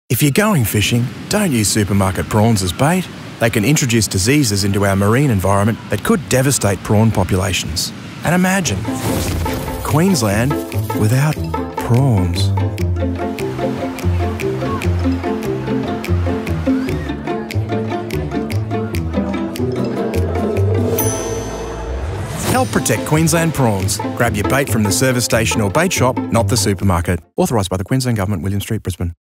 If you're going fishing, don't use supermarket prawns as bait. They can introduce diseases into our marine environment that could devastate prawn populations. And imagine, Queensland without prawns. Help protect Queensland prawns. Grab your bait from the service station or bait shop, not the supermarket. Authorised by the Queensland Government, William Street, Brisbane.